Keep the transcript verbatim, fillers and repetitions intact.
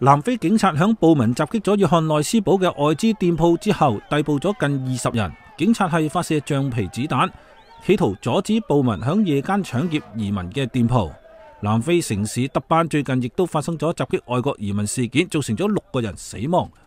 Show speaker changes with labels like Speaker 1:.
Speaker 1: 南非警察響暴民襲擊咗約翰內斯堡嘅外資店鋪之後，逮捕咗近二十人。警察係發射橡皮子彈，企圖阻止暴民響夜間搶劫移民嘅店鋪。南非城市德班最近亦都發生咗襲擊外國移民事件，造成咗六個人死亡。